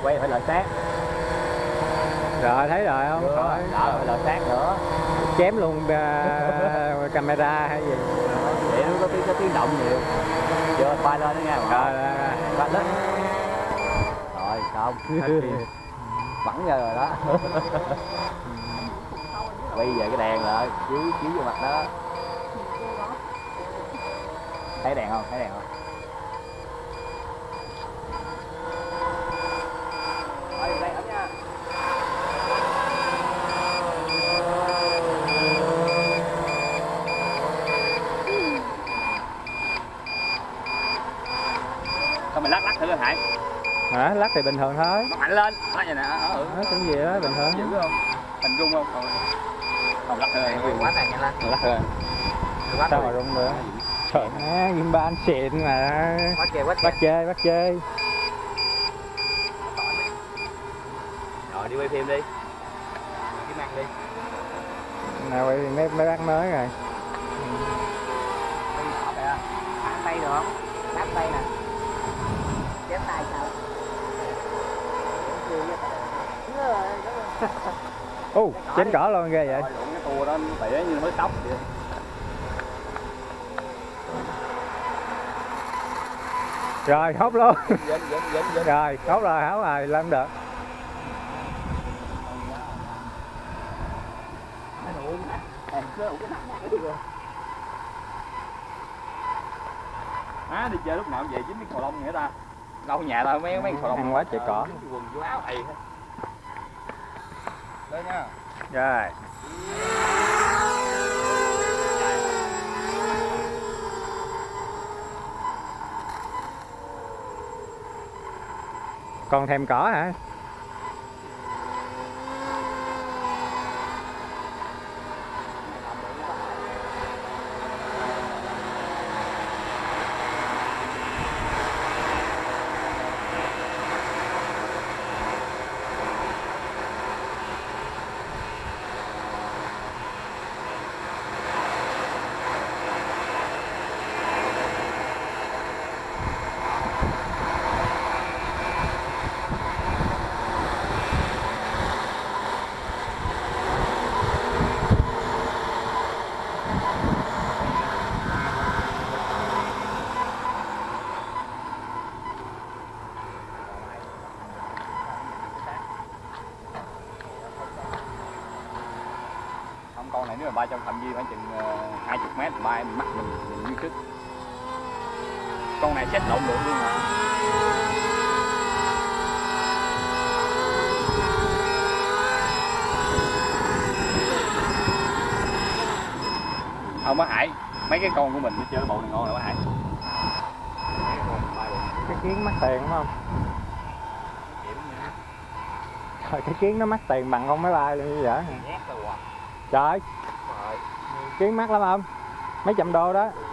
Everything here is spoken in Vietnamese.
quay phải lợi sát. Rồi thấy rồi không? Đó, phải lợi sát nữa. Chém luôn camera hay gì? Để nó có tiếng động nhiều. Chưa bay lên đó nha. Rồi bay lên. Rồi xong. Bắn ra rồi đó. Quay về cái đèn rồi, chiếu vô mặt đó. Thấy đèn không? Thấy đèn không? Rồi đây ấm nha. Thôi mình lắc thử coi Hải. Hả? Lắc thì bình thường thôi. Bắt mạnh lên, lắc vậy nè. Nó cũng gì đó bình thường. Dữ không? Hình rung không? Không lắc thôi. Quá này nhanh lắc. Lắc thôi. Sao mà rung nữa? Trời má, gimbal xịn mà. Bắt chơi. Rồi đi quay phim đi. Kiếm ăn đi. Nào quay phim mấy bác mới rồi. Ăn tay được không? Đáp tay nè. Chém tay sao? Chém cỏ luôn ghê vậy. Cái tua đó nó tỉa như mới tóc vậy. Rồi hốt luôn. Dính. Rồi hốt rồi lên được. Đi chơi lúc nào về dính miếng cầu lông vậy ta. Lâu nhà tao mấy cầu lông. Ăn quá trời cỏ. Quần vô áo thầy. Đây nha. Rồi. Còn thèm cỏ hả? Con này nếu mà bay trong phạm vi khoảng chừng 20 m bay mắt mình như trước. Con này chết lộn được luôn mà. Không á Hải, mấy cái con của mình nó chơi bộ này ngon rồi á Hải. Cái kiến mắc tiền đúng không? Trời, cái kiến nó mắc tiền bằng con máy bay luôn như vậy. Trời, kiến mắc lắm không? Mấy trăm đô đó.